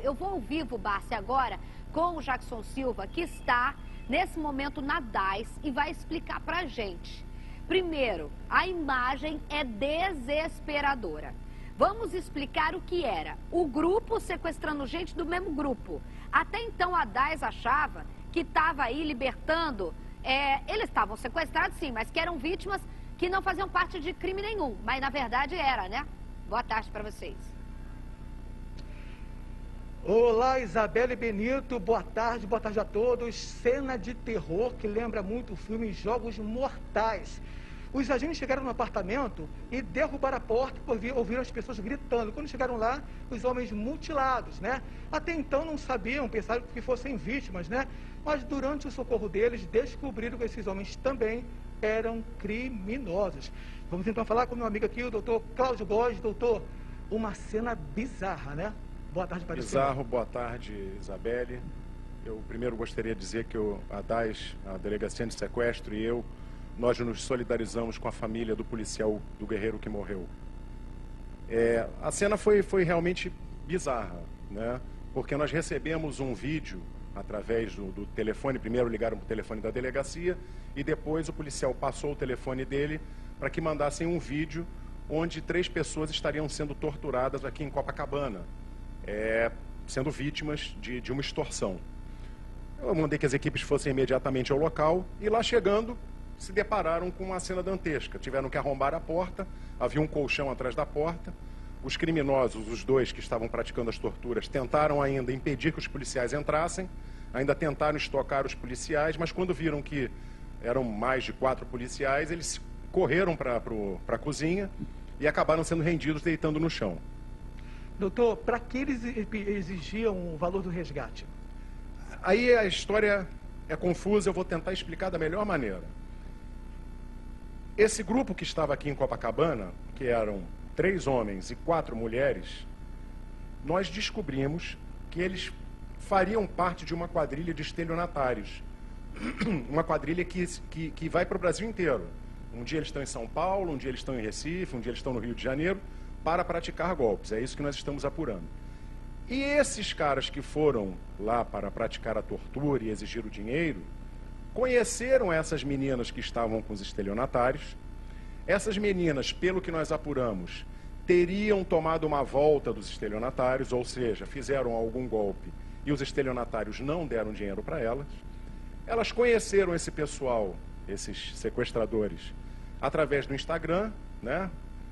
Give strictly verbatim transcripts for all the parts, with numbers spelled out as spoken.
Eu vou ao vivo, Bárcia, agora com o Jackson Silva, que está nesse momento na D A I S e vai explicar pra gente. Primeiro, a imagem é desesperadora. Vamos explicar o que era o grupo sequestrando gente do mesmo grupo. Até então a D A I S achava que estava aí libertando, é, eles estavam sequestrados sim, mas que eram vítimas que não faziam parte de crime nenhum. Mas na verdade era, né? Boa tarde para vocês. Olá, Isabelle Benito, boa tarde, boa tarde a todos. Cena de terror que lembra muito o filme Jogos Mortais. Os agentes chegaram no apartamento e derrubaram a porta porque ouviram as pessoas gritando. Quando chegaram lá, os homens mutilados, né? Até então não sabiam, pensaram que fossem vítimas, né? Mas durante o socorro deles, descobriram que esses homens também eram criminosos. Vamos então falar com meu amigo aqui, o doutor Cláudio Góes. Doutor, uma cena bizarra, né? Boa tarde, Parecer. Bizarro, boa tarde, Isabelle. Eu primeiro gostaria de dizer que eu, a D A I S, a Delegacia de Sequestro, e eu, nós nos solidarizamos com a família do policial, do guerreiro que morreu. É, a cena foi, foi realmente bizarra, né? Porque nós recebemos um vídeo através do, do telefone. Primeiro ligaram para o telefone da delegacia e depois o policial passou o telefone dele para que mandassem um vídeo onde três pessoas estariam sendo torturadas aqui em Copacabana, é, sendo vítimas de, de uma extorsão. Eu mandei que as equipes fossem imediatamente ao local e lá chegando se depararam com uma cena dantesca. Tiveram que arrombar a porta, havia um colchão atrás da porta. Os criminosos, os dois que estavam praticando as torturas, tentaram ainda impedir que os policiais entrassem, ainda tentaram estocar os policiais, mas quando viram que eram mais de quatro policiais, eles correram para a cozinha e acabaram sendo rendidos deitando no chão. Doutor, para que eles exigiam o valor do resgate? Aí a história é confusa, eu vou tentar explicar da melhor maneira. Esse grupo que estava aqui em Copacabana, que eram três homens e quatro mulheres, nós descobrimos que eles fariam parte de uma quadrilha de estelionatários. Uma quadrilha que, que, que vai para o Brasil inteiro. Um dia eles estão em São Paulo, um dia eles estão em Recife, um dia eles estão no Rio de Janeiro, para praticar golpes. É isso que nós estamos apurando. E esses caras que foram lá para praticar a tortura e exigir o dinheiro, conheceram essas meninas que estavam com os estelionatários. Essas meninas, pelo que nós apuramos, teriam tomado uma volta dos estelionatários, ou seja, fizeram algum golpe e os estelionatários não deram dinheiro para elas. Elas conheceram esse pessoal, esses sequestradores, através do Instagram, né?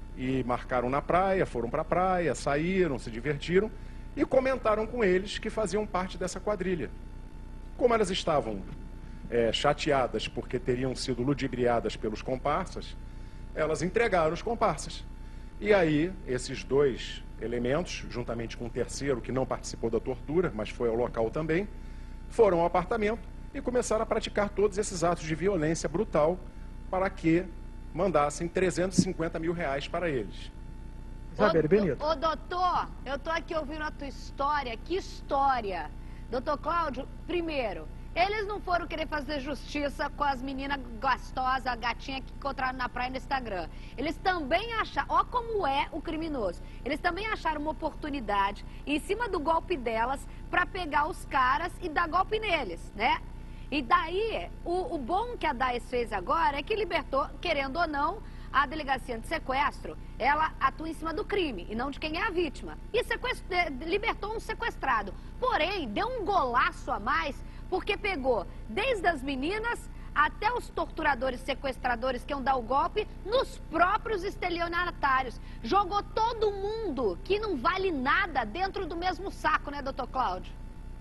E marcaram na praia, foram para a praia, saíram, se divertiram e comentaram com eles que faziam parte dessa quadrilha. Como elas estavam é, chateadas porque teriam sido ludibriadas pelos comparsas, elas entregaram os comparsas. E aí, esses dois elementos, juntamente com um terceiro que não participou da tortura, mas foi ao local também, foram ao apartamento e começaram a praticar todos esses atos de violência brutal para que mandassem trezentos e cinquenta mil reais para eles. Isabelle Benito. Ô, doutor, eu tô aqui ouvindo a tua história. Que história? Doutor Cláudio, primeiro, eles não foram querer fazer justiça com as meninas gostosas, a gatinha que encontraram na praia no Instagram. Eles também acharam, ó como é o criminoso, eles também acharam uma oportunidade em cima do golpe delas para pegar os caras e dar golpe neles, né? E daí, o, o bom que a D A I S fez agora é que libertou, querendo ou não, a delegacia de sequestro, ela atua em cima do crime e não de quem é a vítima. E sequestro, libertou um sequestrado. Porém, deu um golaço a mais, porque pegou desde as meninas até os torturadores, sequestradores que iam dar o golpe nos próprios estelionatários. Jogou todo mundo que não vale nada dentro do mesmo saco, né, doutor Cláudio?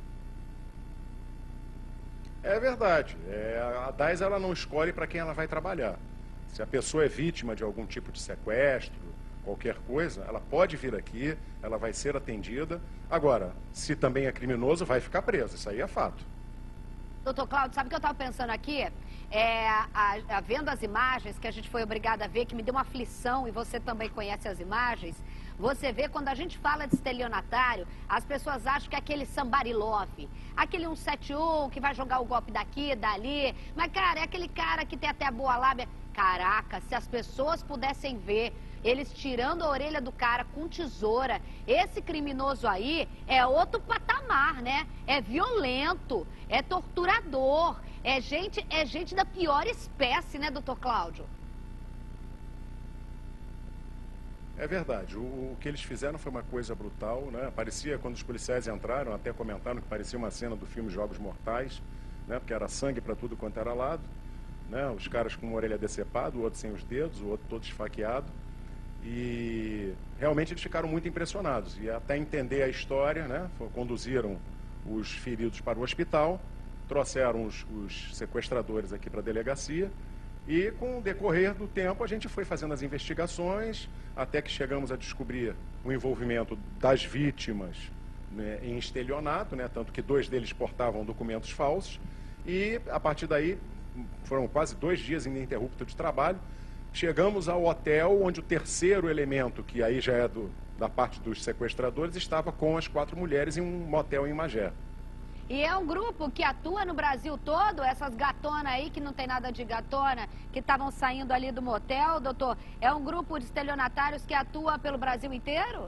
É verdade. É, a D A I S ela não escolhe para quem ela vai trabalhar. Se a pessoa é vítima de algum tipo de sequestro, qualquer coisa, ela pode vir aqui, ela vai ser atendida. Agora, se também é criminoso, vai ficar preso. Isso aí é fato. Doutor Cláudio, sabe o que eu estava pensando aqui? É, a, a, vendo as imagens que a gente foi obrigada a ver, que me deu uma aflição, e você também conhece as imagens, você vê quando a gente fala de estelionatário, as pessoas acham que é aquele somebody love, aquele um sete um que vai jogar o golpe daqui, dali, mas cara, é aquele cara que tem até a boa lábia. Caraca, se as pessoas pudessem ver eles tirando a orelha do cara com tesoura. Esse criminoso aí é outro patamar, né? É violento, é torturador, é gente, é gente da pior espécie, né, doutor Cláudio? É verdade, o, o que eles fizeram foi uma coisa brutal, né? Parecia, quando os policiais entraram, até comentaram que parecia uma cena do filme Jogos Mortais, né? Porque era sangue para tudo quanto era lado, né? Os caras com uma orelha decepada, o outro sem os dedos, o outro todo esfaqueado. E realmente eles ficaram muito impressionados. E até entender a história, né? Conduziram os feridos para o hospital, trouxeram os, os sequestradores aqui para a delegacia. E com o decorrer do tempo a gente foi fazendo as investigações, até que chegamos a descobrir o envolvimento das vítimas, né, em estelionato, né, tanto que dois deles portavam documentos falsos. E a partir daí, foram quase dois dias ininterruptos de trabalho, chegamos ao hotel onde o terceiro elemento, que aí já é do, da parte dos sequestradores, estava com as quatro mulheres em um motel em Magé. E é um grupo que atua no Brasil todo, essas gatonas aí, que não tem nada de gatona, que estavam saindo ali do motel, doutor, é um grupo de estelionatários que atua pelo Brasil inteiro?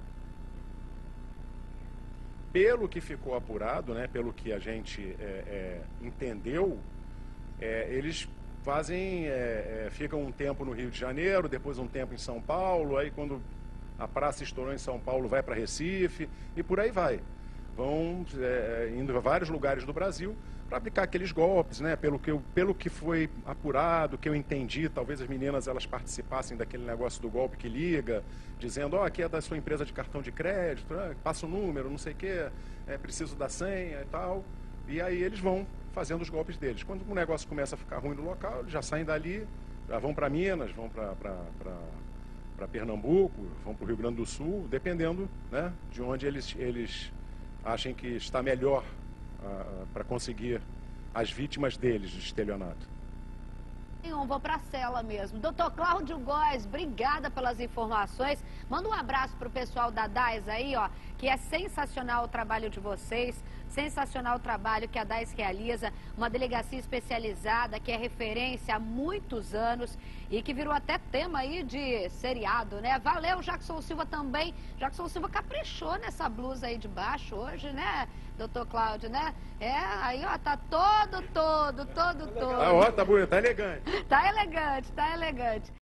Pelo que ficou apurado, né, pelo que a gente é, é, entendeu, é, eles fazem, é, é, ficam um tempo no Rio de Janeiro, depois um tempo em São Paulo, aí quando a praça estourou em São Paulo vai para Recife e por aí vai. Vão é, indo a vários lugares do Brasil para aplicar aqueles golpes, né? Pelo que, eu, pelo que foi apurado, que eu entendi, talvez as meninas elas participassem daquele negócio do golpe que liga, dizendo, ó, oh, aqui é da sua empresa de cartão de crédito, né? Passa o número, não sei o quê, é, preciso da senha e tal. E aí eles vão fazendo os golpes deles. Quando o negócio começa a ficar ruim no local, eles já saem dali, já vão para Minas, vão para para Pernambuco, vão para o Rio Grande do Sul, dependendo, né, de onde eles... eles achem que está melhor uh, para conseguir as vítimas deles de estelionato. Eu vou para a cela mesmo. doutor Cláudio Góes, obrigada pelas informações. Manda um abraço para o pessoal da D A I S aí, ó, que é sensacional o trabalho de vocês, sensacional o trabalho que a D A I S realiza, uma delegacia especializada que é referência há muitos anos e que virou até tema aí de seriado, né? Valeu, Jackson Silva também. Jackson Silva caprichou nessa blusa aí de baixo hoje, né, doutor Cláudio, né? É, aí, ó, tá todo, todo, todo, todo. Ah, ó, tá bonito, tá elegante. Tá elegante, tá elegante.